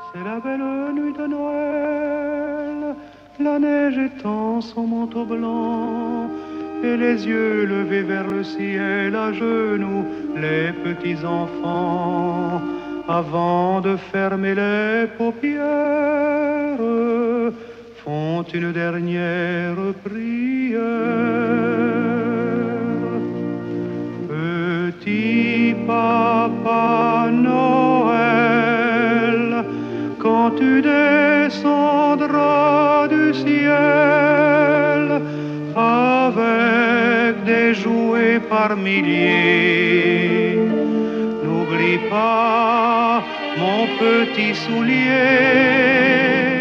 C'est la belle nuit de Noël, la neige étend son manteau blanc, et les yeux levés vers le ciel, à genoux, les petits enfants, avant de fermer les paupières, font une dernière prière. Petit papa Noël, quand tu descendras du ciel avec des jouets par milliers, n'oublie pas mon petit soulier.